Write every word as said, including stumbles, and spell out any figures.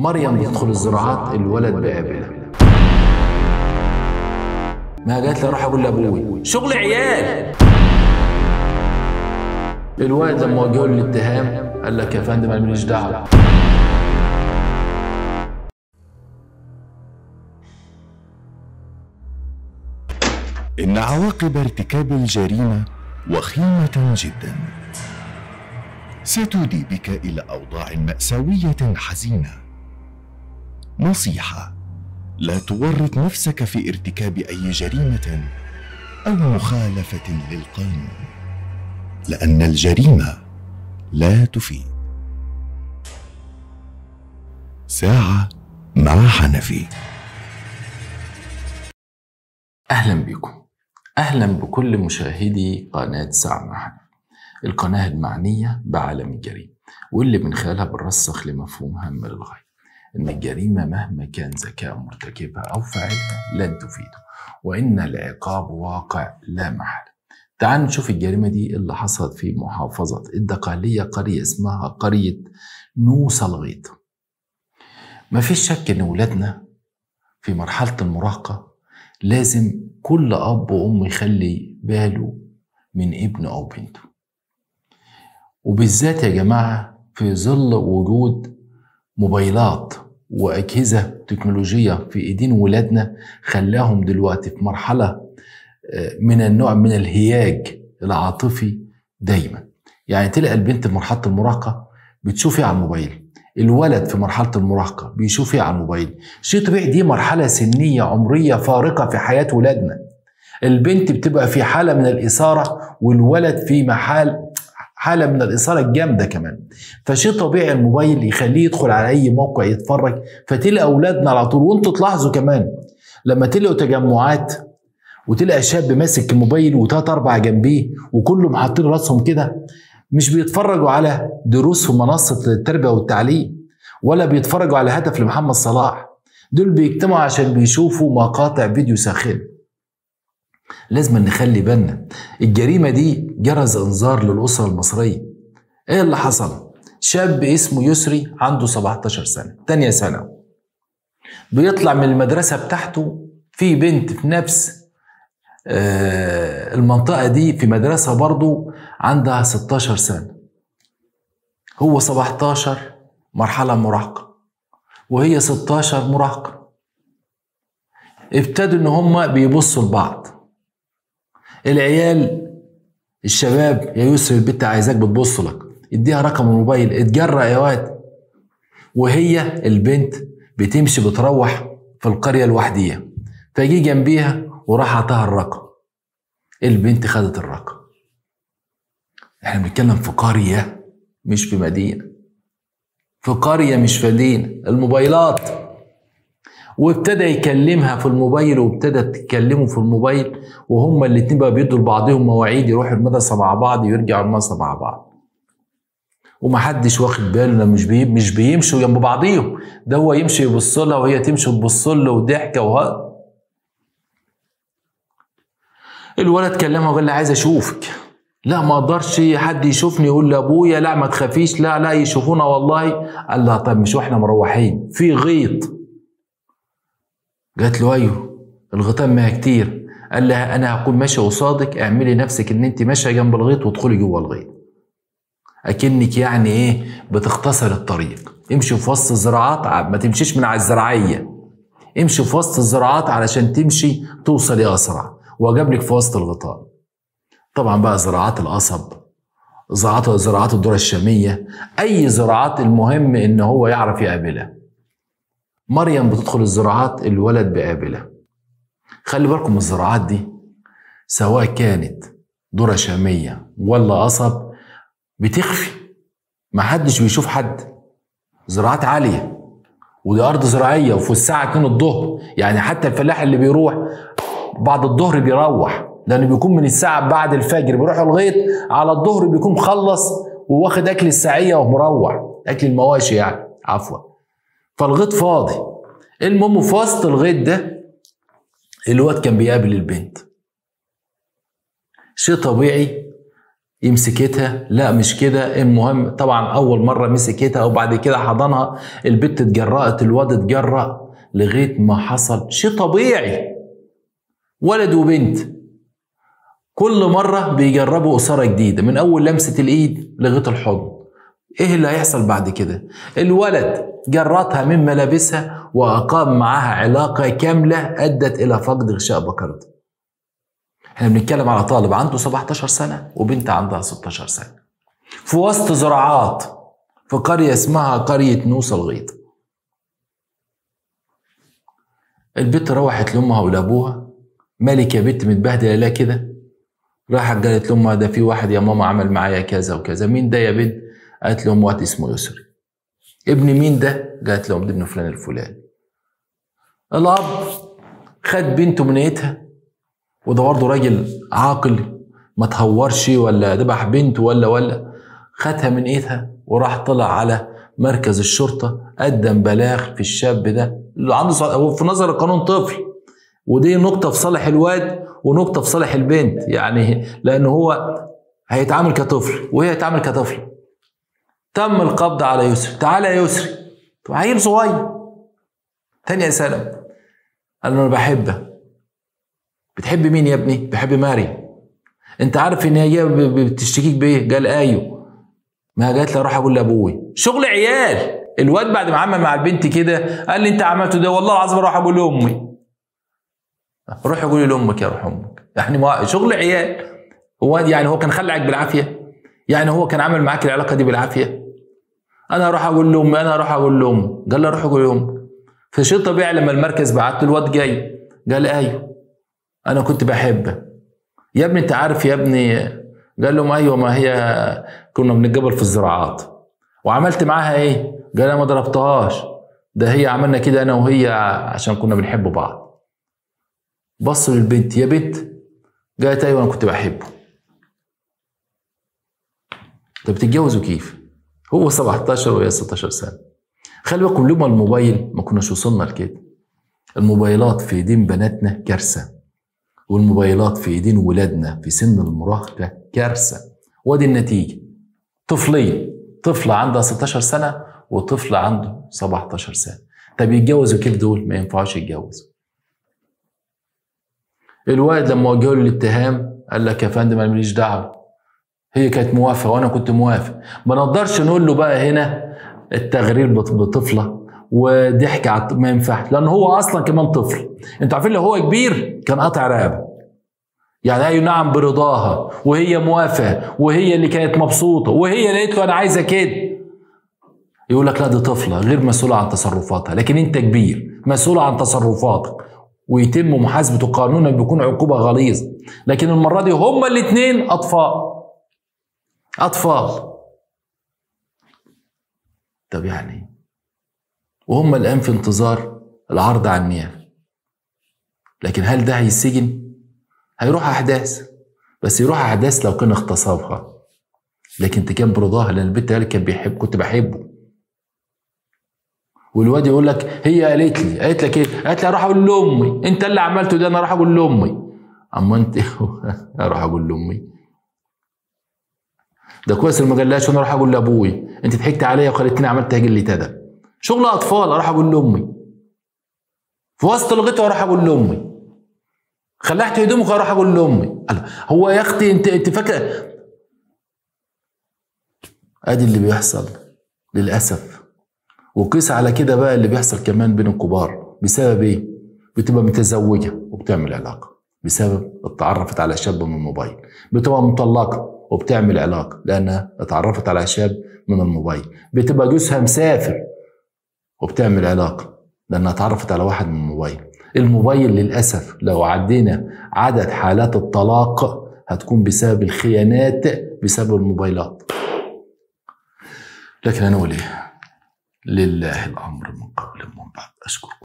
مريم بتدخل الزراعات، الولد بقابلها. ما جات لي اروح اقول لابوي شغل عيال. الولد لما وجهه الاتهام قال لك يا فندم انا ماليش دعوه. إن عواقب ارتكاب الجريمة وخيمة جدا، ستودي بك إلى أوضاع مأساوية حزينة. نصيحة: لا تورط نفسك في ارتكاب أي جريمة أو مخالفة للقانون، لأن الجريمة لا تفيد. ساعة مع حنفي. اهلا بكم، اهلا بكل مشاهدي قناة ساعة مع حنفي، القناة المعنية بعالم الجريمة واللي من خلالها بنرسخ لمفهوم هام للغاية، ان الجريمة مهما كان ذكاء مرتكبها او فاعلها لن تفيده، وان العقاب واقع لا محالة. تعالوا نشوف الجريمة دي اللي حصلت في محافظة الدقهلية، قرية اسمها قرية نوس الغيط. مفيش شك ان ولادنا في مرحلة المراهقة لازم كل أب وأم يخلي باله من ابنه أو بنته، وبالذات يا جماعة في ظل وجود موبايلات وأجهزة تكنولوجية في إيدين ولادنا، خلاهم دلوقتي في مرحلة من النوع من الهياج العاطفي دايما. يعني تلقى البنت في مرحلة المراهقة بتشوف ايه على الموبايل، الولد في مرحلة المراهقة بيشوف ايه على الموبايل. شيء طبيعي، دي مرحلة سنية عمرية فارقة في حياة ولادنا. البنت بتبقى في حالة من الإثارة والولد في محال حالة من الإثارة الجامدة كمان. فشيء طبيعي الموبايل يخليه يدخل على أي موقع يتفرج، فتلقى أولادنا على طول. وانتوا تلاحظوا كمان لما تلقوا تجمعات وتلقى شاب ماسك الموبايل وتلات أربعة جنبيه وكلهم حاطين راسهم كده، مش بيتفرجوا على دروس في منصة التربية والتعليم ولا بيتفرجوا على هدف لمحمد صلاح، دول بيجتمعوا عشان بيشوفوا مقاطع فيديو ساخنة. لازم نخلي بالنا، الجريمة دي جرس انذار للأسرة المصرية. ايه اللي حصل؟ شاب اسمه يسري عنده سبعتاشر سنة، تانية ثانوي، بيطلع من المدرسة بتاعته، في بنت في نفس آه المنطقة دي في مدرسة برضو عندها ستاشر سنة، هو سبعتاشر مرحلة مراهقة وهي ستاشر مراهقة. ابتدوا ان هما بيبصوا لبعض، العيال الشباب، يا يسري البنت عايزاك بتبص لك، اديها رقم الموبايل، اتجرأ يا واد. وهي البنت بتمشي بتروح في القرية لوحديها، فجي جنبيها وراح عطاها الرقم. البنت خدت الرقم. احنا بنتكلم في قرية مش في مدينة، في قرية مش في مدينة، الموبايلات. وابتدى يكلمها في الموبايل وابتدى تتكلموا في الموبايل، وهما الاتنين بقى بيدوا لبعضهم مواعيد يروحوا المدرسة مع بعض ويرجعوا المدرسة مع بعض، ومحدش واخد باله، مش بي... مش بيمشوا جنب بعضيهم، ده هو يمشي يبص لها وهي تمشي تبص له وضحكه وهذا. الولد كلمها وقال لها عايز اشوفك. لا ما اقدرش حد يشوفني، يقول لابويا لا ما تخافيش، لا لا يشوفونا والله. قال لها طيب مش واحنا مروحين في غيط؟ قالت له ايوه الغيطان ما كتير. قال لها انا هكون ماشي قصادك، اعملي نفسك ان انت ماشيه جنب الغيط وادخلي جوه الغيط، اكنك يعني ايه بتختصر الطريق. امشي في وسط الزراعات، ما تمشيش من على الزراعيه، امشي في وسط الزراعات علشان تمشي توصلي اسرع، واجاب لك في وسط الغيطان. طبعا بقى زراعات القصب، زراعات زراعات الذره الشاميه، اي زراعات، المهم ان هو يعرف يقابلها. مريم بتدخل الزراعات، الولد بيقابلها. خلي بالكم الزراعات دي سواء كانت ذره شاميه ولا قصب بتخفي، محدش بيشوف حد. زراعات عاليه ودي ارض زراعيه وفي الساعه اتنين الظهر، يعني حتى الفلاح اللي بيروح بعد الظهر بيروح، لانه بيكون من الساعه بعد الفجر بيروح الغيط، على الظهر بيكون مخلص وواخد اكل الساعيه ومروح، اكل المواشي يعني عفوا، فالغيط فاضي. المهم في وسط الغيط ده الواد كان بيقابل البنت. شيء طبيعي يمسكتها؟ لا مش كده. المهم طبعا اول مره مسكتها وبعد كده حضنها، البت اتجرأت، الواد اتجرأ، لغايه ما حصل شيء طبيعي، ولد وبنت كل مره بيجربوا اثاره جديده، من اول لمسه الايد لغايه الحضن. ايه اللي هيحصل بعد كده؟ الولد جرتها من ملابسها واقام معها علاقه كامله ادت الى فقد غشاء بكرته. احنا بنتكلم على طالب عنده سبعتاشر سنه وبنت عندها ستاشر سنه في وسط زراعات في قريه اسمها قريه نوس الغيط. البنت روحت لامها ولابوها، مالك يا بنت متبهدله لا كده؟ راحت قالت لامها ده في واحد يا ماما عمل معايا كذا وكذا. مين ده يا بنت؟ قالت لهم واحد اسمه يسري. ابن مين ده؟ قالت لهم ابن فلان الفلاني. الاب خد بنته من ايدها، وده برضه راجل عاقل ما تهورش ولا ذبح بنته ولا ولا خدها من ايدها وراح طلع على مركز الشرطه، قدم بلاغ في الشاب ده اللي عنده صل... في نظر القانون طفل، ودي نقطه في صالح الواد ونقطه في صالح البنت، يعني لان هو هيتعامل كطفل وهي هتتعامل كطفل. تم القبض على يسري. تعالى يا يسري، طب عيل صغير تانية سنة، قال له انا بحبها. بتحب مين يا ابني؟ بحب ماري. انت عارف ان هي بتشتكيك بايه؟ قال ايوه. ما جات لي اروح اقول لابوي. شغل عيال. الواد بعد ما عمل مع البنت كده قال لي انت عملته ده والله العظيم اروح اقول لامي. روح قولي لامك يا روح امك، يعني شغل عيال. هو يعني هو كان خلعك بالعافيه؟ يعني هو كان عامل معاك العلاقه دي بالعافيه؟ انا اروح اقول لامي، انا اروح اقول لامي. قال له روح اقول لامي. فشيء طبيعي لما المركز بعت له الواد جاي قال ايوه انا كنت بحبها. يا ابني انت عارف يا ابني؟ قال لهم ايوه ما هي كنا بنتقابل في الزراعات. وعملت معاها ايه؟ قال انا ما ضربتهاش، ده هي عملنا كده انا وهي عشان كنا بنحب بعض. بص للبنت، يا بنت؟ قالت ايوه انا كنت بحبه. طب بتتجوزوا كيف؟ هو سبعتاشر وهي ستاشر سنه. خلي بالكم لما الموبايل ما كناش وصلنا لكده. الموبايلات في ايدين بناتنا كارثه، والموبايلات في ايدين ولادنا في سن المراهقه كارثه. وادي النتيجه، طفلين، طفله عندها ستاشر سنه وطفل عنده سبعتاشر سنه. طب يتجوزوا كيف دول؟ ما ينفعوش يتجوزوا. الواد لما وجهوا له الاتهام قال لك يا فندم انا ماليش دعوه، هي كانت موافقه وانا كنت موافق. ما نقدرش نقول له بقى هنا التغرير بطفله وضحك على، ما ينفعش، لان هو اصلا كمان طفل. انتوا عارفين لو هو كبير كان قاطع رقبه. يعني ايوه نعم برضاها وهي موافقه وهي اللي كانت مبسوطه وهي اللي قالت له انا عايزه كده، يقول لك لا دي طفله غير مسؤوله عن تصرفاتها. لكن انت كبير مسؤول عن تصرفاتك ويتم محاسبته قانونا، بيكون عقوبه غليظه. لكن المره دي هما الاثنين اطفال اطفال. طب يعني وهم الان في انتظار العرض على النيابه. لكن هل ده هيسجن؟ هيروح احداث، بس يروح احداث لو كان اغتصابها. لكن كان برضاها لان البنت قالت كان بيحب، كنت بحبه. والواد يقول لك هي قالت لي، قالت لك ايه؟ قالت لي اروح اقول لامي، انت اللي عملته ده انا اروح اقول لامي. اما انت اروح اقول لامي؟ ده كويس اللي ما قالهاش وانا اروح اقول لابوي انت ضحكت عليا وخليتني عملت قله ادب. شغل اطفال، اروح اقول لامي في وسط لغته، اروح اقول لامي خلعت هدومك اروح اقول لامي. هو يا اختي انت انت فاكره؟ ادي اللي بيحصل للاسف. وقيس على كده بقى اللي بيحصل كمان بين الكبار. بسبب ايه؟ بتبقى متزوجه وبتعمل علاقه بسبب اتعرفت على شاب من الموبايل. بتبقى مطلقه وبتعمل علاقه لانها اتعرفت على شاب من الموبايل. بتبقى جوزها مسافر وبتعمل علاقه لانها اتعرفت على واحد من الموبايل. الموبايل للاسف لو عدينا عدد حالات الطلاق هتكون بسبب الخيانات بسبب الموبايلات. لكن انا اقول ايه؟ لله الامر من قبل ومن بعد. اشكركم.